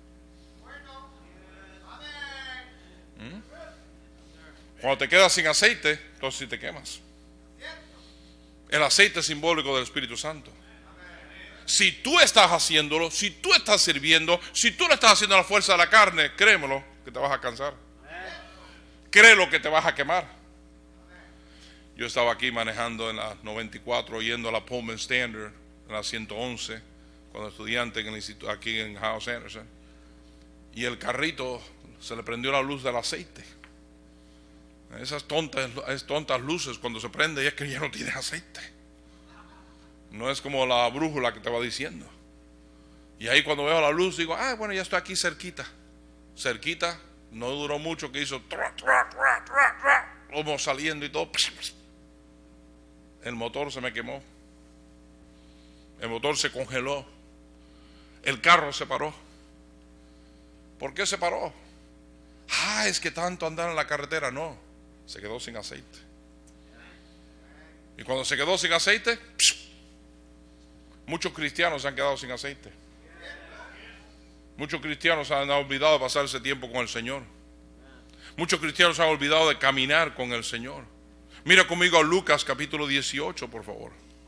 Cuando te quedas sin aceite, entonces sí te quemas. El aceite es simbólico del Espíritu Santo. Si tú estás haciéndolo, si tú estás sirviendo, si tú no estás haciendo la fuerza de la carne, créemelo que te vas a cansar. Créelo que te vas a quemar. Yo estaba aquí manejando en la 94, yendo a la Pullman Standard, en la 111, cuando estudiante en el instituto, aquí en House Anderson. Y el carrito se le prendió la luz del aceite. Esas tontas luces, cuando se prende, y es que ya no tiene aceite. No es como la brújula que te va diciendo. Y ahí cuando veo la luz digo: bueno, ya estoy aquí cerquita. Cerquita, no duró mucho que hizo como saliendo y todo. El motor se me quemó. El motor se congeló. El carro se paró. ¿Por qué se paró? Es que tanto andar en la carretera. No, se quedó sin aceite. Y cuando se quedó sin aceite, muchos cristianos se han quedado sin aceite. Muchos cristianos han olvidado de pasar ese tiempo con el Señor. Muchos cristianos han olvidado de caminar con el Señor. Mira conmigo a Lucas capítulo 18, por favor.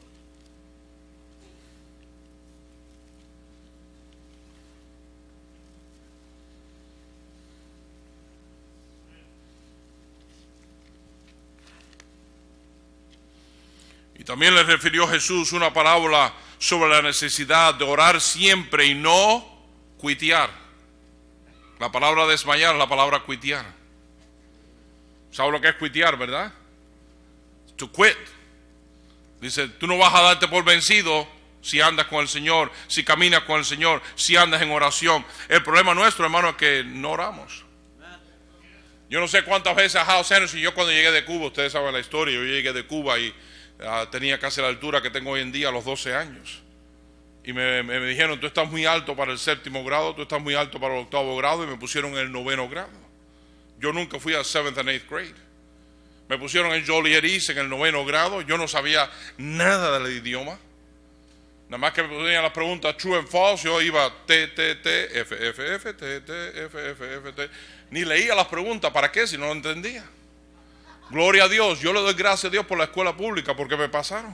Y también le refirió Jesús una parábola sobre la necesidad de orar siempre y no cuitear. La palabra desmayar es la palabra cuitear. ¿Sabe lo que es cuitear, verdad? To quit. Dice: tú no vas a darte por vencido si andas con el Señor, si caminas con el Señor, si andas en oración. El problema nuestro, hermano, es que no oramos. Yo no sé cuántas veces a House Anderson, yo cuando llegué de Cuba, ustedes saben la historia, yo llegué de Cuba y tenía casi la altura que tengo hoy en día a los 12 años. Y me dijeron: tú estás muy alto para el 7º grado, tú estás muy alto para el 8º grado, y me pusieron en el 9º grado. Yo nunca fui al 7th and 8th grade. Me pusieron en Joliet East en el 9º grado. Yo no sabía nada del idioma. Nada más que me ponían las preguntas true and false, yo iba T, T, T, F, F, F, T, T, F, F, F, T. Ni leía las preguntas. ¿Para qué? Si no lo entendía. Gloria a Dios. Yo le doy gracias a Dios por la escuela pública, porque me pasaron.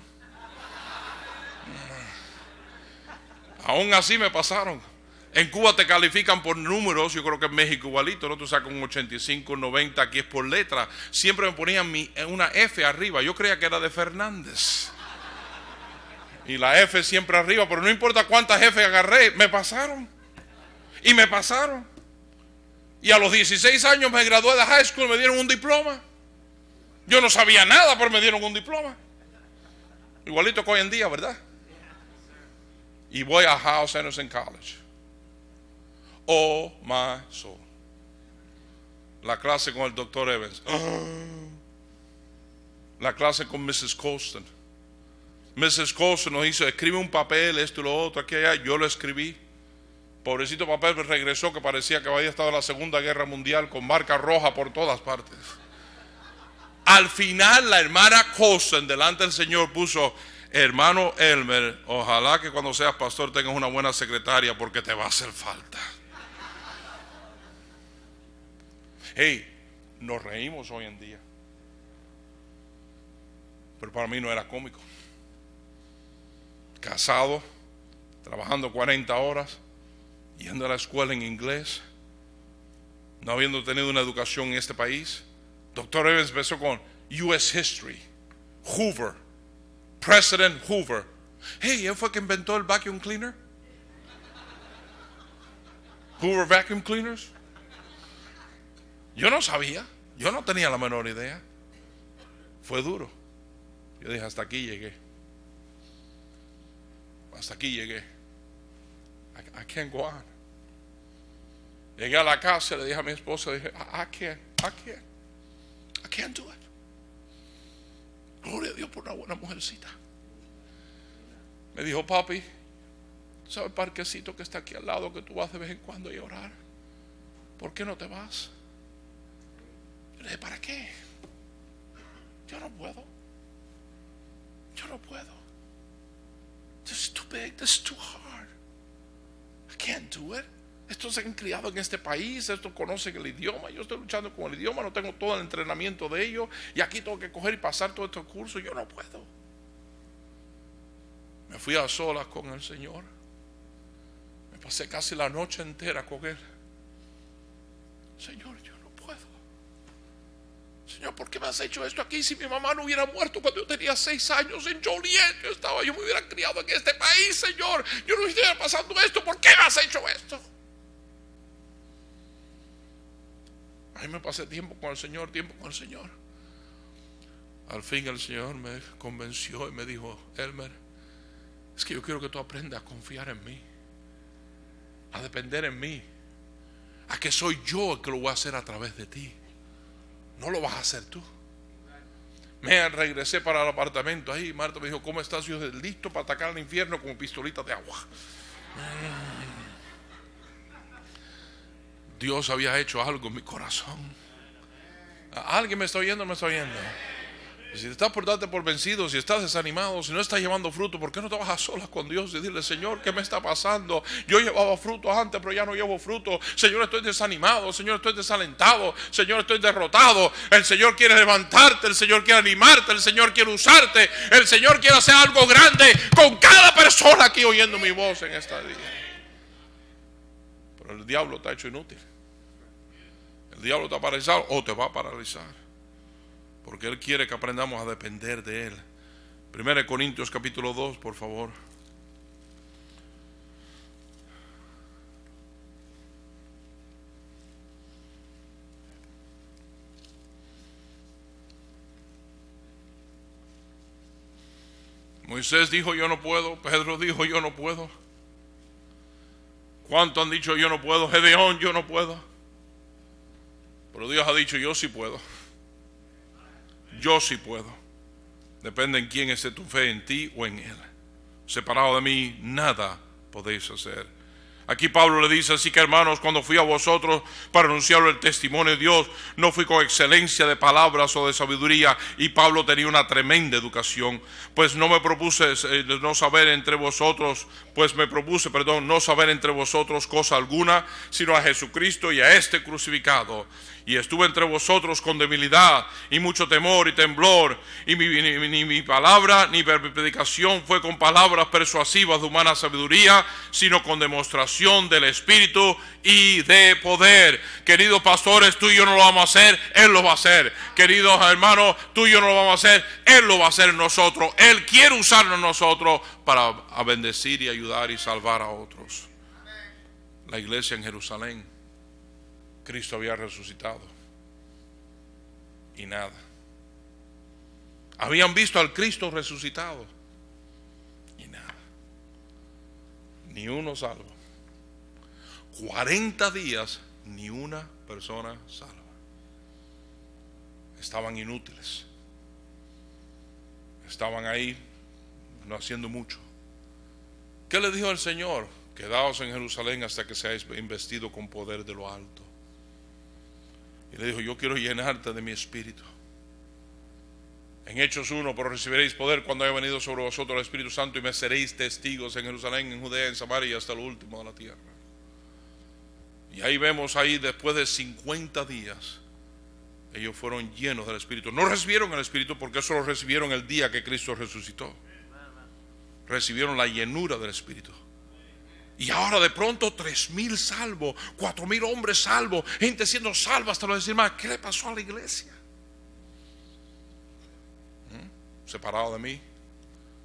Aún así me pasaron. En Cuba te califican por números. Yo creo que en México igualito, ¿no? Tú sacas un 85, 90, aquí es por letra. Siempre me ponían una F arriba. Yo creía que era de Fernández. Y la F siempre arriba, pero no importa cuántas F agarré, me pasaron. Y me pasaron. Y a los 16 años me gradué de high school, me dieron un diploma. Yo no sabía nada, pero me dieron un diploma. Igualito que hoy en día, ¿verdad? Y voy a House Anderson College. Oh my soul. La clase con el Dr. Evans. La clase con Mrs. Colston. Mrs. Colston nos hizo: escribe un papel, esto y lo otro, aquí y allá. Yo lo escribí. Pobrecito papel me regresó que parecía que había estado en la Segunda Guerra Mundial, con marca roja por todas partes. Al final la hermana Colston delante del Señor puso: hermano Elmer, ojalá que cuando seas pastor tengas una buena secretaria, porque te va a hacer falta. Hey, nos reímos hoy en día, pero para mí no era cómico. Casado, trabajando 40 horas, yendo a la escuela en inglés, no habiendo tenido una educación en este país. Dr. Evans empezó con US History, Hoover, President Hoover. Hey, él fue que inventó el vacuum cleaner. Hoover Vacuum Cleaners. Yo no sabía. Yo no tenía la menor idea. Fue duro. Yo dije, hasta aquí llegué. Hasta aquí llegué. I can't go on. Llegué a la casa y le dije a mi esposa, dije, I can't do it. Gloria a Dios por una buena mujercita. Me dijo, papi, ¿sabes el parquecito que está aquí al lado que tú vas de vez en cuando a orar? ¿Por qué no te vas? Yo le dije, ¿para qué? Yo no puedo. This is too big, this is too hard. I can't do it. Estos se han criado en este país, estos conocen el idioma. Yo estoy luchando con el idioma, no tengo todo el entrenamiento de ellos. Y aquí tengo que coger y pasar todos estos cursos. Yo no puedo. Me fui a solas con el Señor. Me pasé casi la noche entera con Él. Señor, yo no puedo. Señor, ¿por qué me has hecho esto aquí? Si mi mamá no hubiera muerto cuando yo tenía 6 años en Joliet, yo me hubiera criado en este país, Señor. Yo no estuviera pasando esto. ¿Por qué me has hecho esto? Ahí me pasé tiempo con el Señor. Al fin el Señor me convenció y me dijo, Elmer, es que yo quiero que tú aprendas a confiar en mí, a depender en mí, a que soy yo el que lo voy a hacer a través de ti. No lo vas a hacer tú. Me regresé para el apartamento ahí. Marta me dijo, ¿cómo estás? Yo dije, listo para atacar al infierno como pistolita de agua. Dios había hecho algo en mi corazón. ¿Alguien me está oyendo? ¿Me está oyendo? Si te estás por darte por vencido, si estás desanimado, si no estás llevando fruto, ¿por qué no te vas a solas con Dios y dile, Señor, ¿qué me está pasando? Yo llevaba fruto antes, pero ya no llevo fruto. Señor, estoy desanimado. Señor, estoy desalentado. Señor, estoy derrotado. El Señor quiere levantarte. El Señor quiere animarte. El Señor quiere usarte. El Señor quiere hacer algo grande con cada persona aquí oyendo mi voz en esta día. Pero el diablo te ha hecho inútil. El diablo te ha paralizado o te va a paralizar. Porque Él quiere que aprendamos a depender de Él. 1 Corintios capítulo 2, por favor. Moisés dijo, yo no puedo. Pedro dijo, yo no puedo. ¿Cuántos han dicho, yo no puedo? Gedeón, yo no puedo. Pero Dios ha dicho, yo sí puedo. Yo sí puedo. Depende en quién esté tu fe, en ti o en Él. Separado de mí, nada podéis hacer. Aquí Pablo le dice, así que hermanos, cuando fui a vosotros para anunciar el testimonio de Dios, no fui con excelencia de palabras o de sabiduría. Y Pablo tenía una tremenda educación, pues no me propuse no saber entre vosotros, no saber entre vosotros cosa alguna, sino a Jesucristo y a este crucificado. Y estuve entre vosotros con debilidad y mucho temor y temblor, y ni mi palabra ni mi predicación fue con palabras persuasivas de humana sabiduría, sino con demostración del Espíritu y de poder. Queridos pastores, tú y yo no lo vamos a hacer, Él lo va a hacer. Queridos hermanos, tú y yo no lo vamos a hacer, Él lo va a hacer en nosotros. Él quiere usarnos nosotros para bendecir y ayudar y salvar a otros. La iglesia en Jerusalén, Cristo había resucitado y nada. Habían visto al Cristo resucitado y nada. Ni uno salvo. 40 días, ni una persona salva. Estaban inútiles. Estaban ahí no haciendo mucho. ¿Qué le dijo el Señor? Quedaos en Jerusalén hasta que seáis investidos con poder de lo alto. Y le dijo, yo quiero llenarte de mi espíritu. En Hechos 1, pero recibiréis poder cuando haya venido sobre vosotros el Espíritu Santo y me seréis testigos en Jerusalén, en Judea, en Samaria y hasta lo último de la tierra. Y ahí vemos ahí después de 50 días, ellos fueron llenos del Espíritu. No recibieron el Espíritu porque eso lo recibieron el día que Cristo resucitó. Recibieron la llenura del Espíritu. Y ahora de pronto 3,000 salvos, 4,000 hombres salvos, gente siendo salva hasta lo decir más. ¿Qué le pasó a la iglesia? Separado de mí,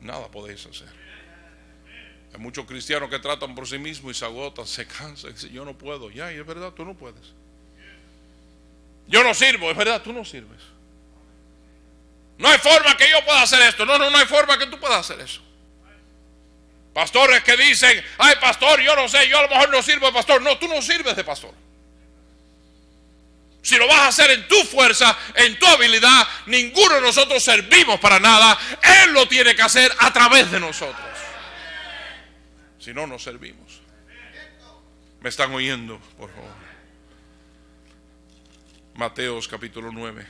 nada podéis hacer. Hay muchos cristianos que tratan por sí mismos y se agotan, se cansan y dicen, yo no puedo. Ya, y es verdad, tú no puedes. Yo no sirvo, es verdad, tú no sirves. No hay forma que yo pueda hacer esto. No hay forma que tú puedas hacer eso. Pastores que dicen, ay pastor, yo no sé, yo a lo mejor no sirvo de pastor. No, tú no sirves de pastor. Si lo vas a hacer en tu fuerza, en tu habilidad, ninguno de nosotros servimos para nada. Él lo tiene que hacer a través de nosotros. Si no, no servimos. ¿Me están oyendo, por favor? Mateos capítulo 9.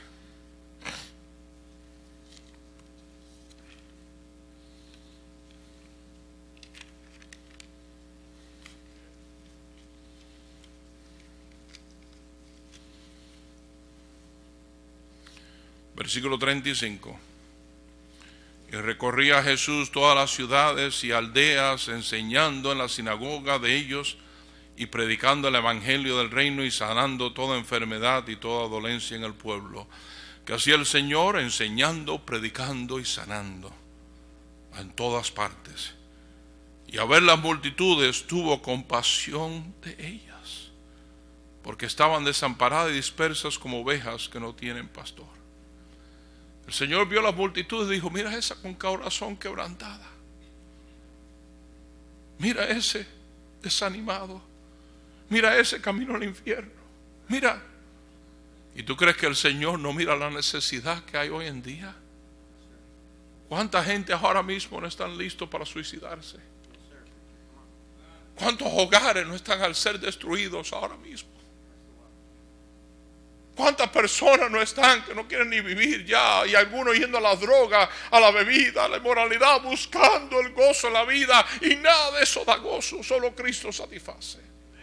Versículo 35. Y recorría Jesús todas las ciudades y aldeas, enseñando en la sinagoga de ellos y predicando el evangelio del reino y sanando toda enfermedad y toda dolencia en el pueblo. Que hacía el Señor enseñando, predicando y sanando en todas partes. Y a ver las multitudes tuvo compasión de ellas, porque estaban desamparadas y dispersas como ovejas que no tienen pastor. El Señor vio las multitudes y dijo, mira esa con corazón quebrantada. Mira ese desanimado. Mira ese camino al infierno. Mira. ¿Y tú crees que el Señor no mira la necesidad que hay hoy en día? ¿Cuánta gente ahora mismo no están listos para suicidarse? ¿Cuántos hogares no están al ser destruidos ahora mismo? ¿Cuántas personas no están que no quieren ni vivir ya? Y algunos yendo a la droga, a la bebida, a la inmoralidad, buscando el gozo en la vida. Y nada de eso da gozo, solo Cristo satisface.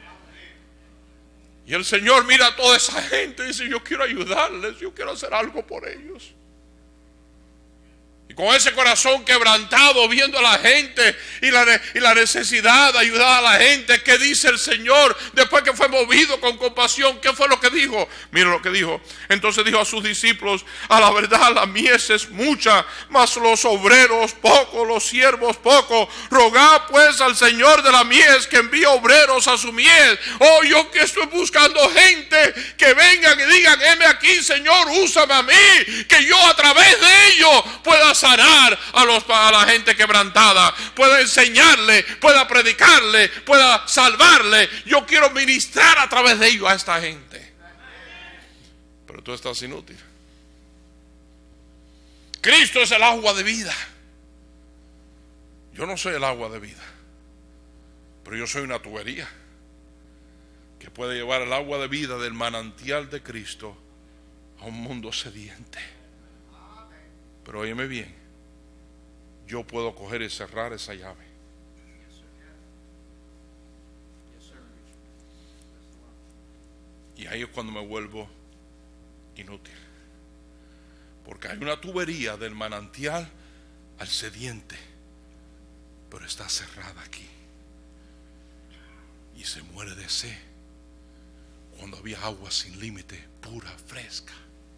Y el Señor mira a toda esa gente y dice, yo quiero ayudarles, yo quiero hacer algo por ellos. Y con ese corazón quebrantado, viendo a la gente y la necesidad de ayudar a la gente, ¿qué dice el Señor después que fue movido con compasión? ¿Qué fue lo que dijo? Mira lo que dijo. Entonces dijo a sus discípulos, a la verdad la mies es mucha, mas los obreros pocos, los siervos pocos. Rogad pues al Señor de la mies que envíe obreros a su mies. Oh, yo que estoy buscando gente que vengan y digan, heme aquí, Señor, úsame a mí, que yo a través de ellos pueda sanar a la gente quebrantada, pueda enseñarle, pueda predicarle, pueda salvarle. Yo quiero ministrar a través de ellos a esta gente. Pero tú estás inútil. Cristo es el agua de vida. Yo no soy el agua de vida, pero yo soy una tubería que puede llevar el agua de vida del manantial de Cristo a un mundo sediente. Pero óyeme bien, yo puedo coger y cerrar esa llave. Y ahí es cuando me vuelvo inútil. Porque hay una tubería del manantial al sediente, pero está cerrada aquí. Y se muere de sed cuando había agua sin límite, pura, fresca.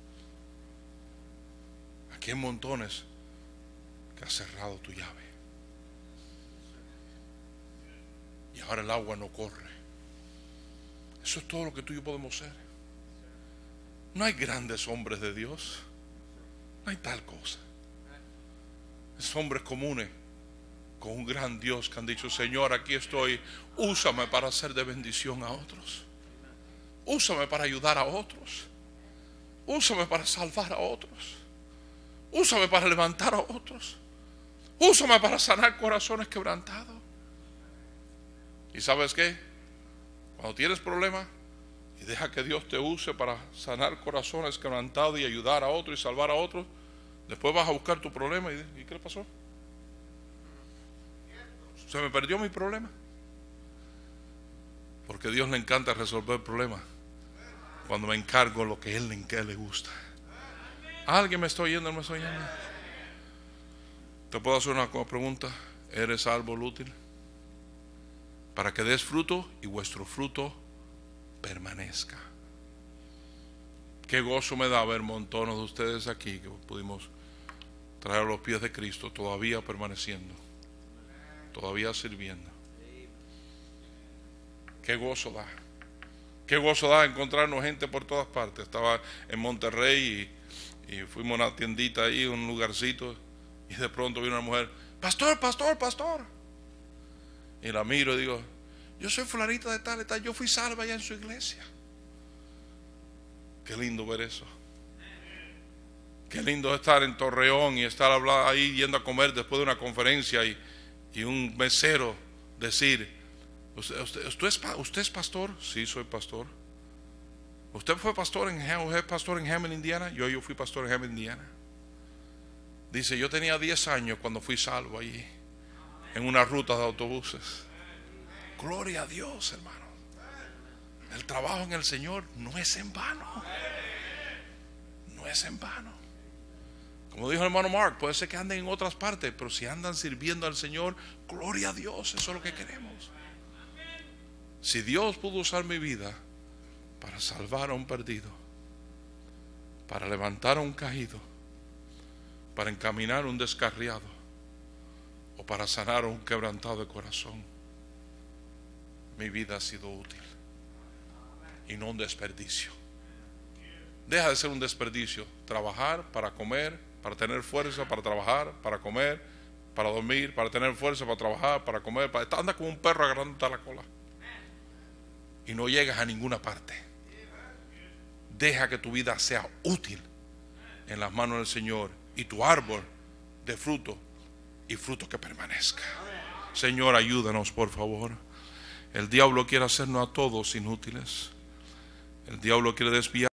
Aquí hay montones que ha cerrado tu llave. Y ahora el agua no corre. Eso es todo lo que tú y yo podemos ser. No hay grandes hombres de Dios. No hay tal cosa. Es hombres comunes con un gran Dios que han dicho, Señor, aquí estoy, úsame para ser de bendición a otros. Úsame para ayudar a otros. Úsame para salvar a otros. Úsame para levantar a otros. Úsame para sanar corazones quebrantados. ¿Y sabes qué? Cuando tienes problemas y deja que Dios te use para sanar corazones quebrantados y ayudar a otros y salvar a otros, después vas a buscar tu problema y ¿qué le pasó? Se me perdió mi problema. Porque a Dios le encanta resolver problemas cuando me encargo lo que a Él le gusta. ¿Alguien me está oyendo o no me está oyendo? ¿Te puedo hacer una pregunta? ¿Eres árbol útil? Para que des fruto y vuestro fruto permanezca. Qué gozo me da ver montones de ustedes aquí que pudimos traer a los pies de Cristo, todavía permaneciendo, todavía sirviendo. Qué gozo da. Qué gozo da encontrarnos gente por todas partes. Estaba en Monterrey y fuimos a una tiendita ahí, un lugarcito, y de pronto vino una mujer: pastor, pastor, pastor. Y la miro y digo: yo soy fulanita de tal y tal, yo fui salva allá en su iglesia. Qué lindo ver eso. Qué lindo estar en Torreón y estar ahí yendo a comer después de una conferencia y un mesero decir: ¿Usted es pastor? Sí, soy pastor. ¿Usted fue pastor en Hammond, Indiana? Yo fui pastor en Hammond, Indiana. Dice: yo tenía 10 años cuando fui salvo allí, en una ruta de autobuses. Gloria a Dios, hermano. El trabajo en el Señor no es en vano. No es en vano. Como dijo el hermano Mark, puede ser que anden en otras partes, pero si andan sirviendo al Señor, gloria a Dios, eso es lo que queremos. Si Dios pudo usar mi vida para salvar a un perdido, para levantar a un caído, para encaminar a un descarriado, o para sanar a un quebrantado de corazón, mi vida ha sido útil y no un desperdicio. Deja de ser un desperdicio. Trabajar para comer, para tener fuerza para trabajar, para comer, para dormir, para tener fuerza para trabajar, para comer, anda como un perro agarrándote la cola y no llegas a ninguna parte. Deja que tu vida sea útil en las manos del Señor y tu árbol de fruto y fruto que permanezca. Señor, ayúdanos, por favor. El diablo quiere hacernos a todos inútiles. El diablo quiere desviar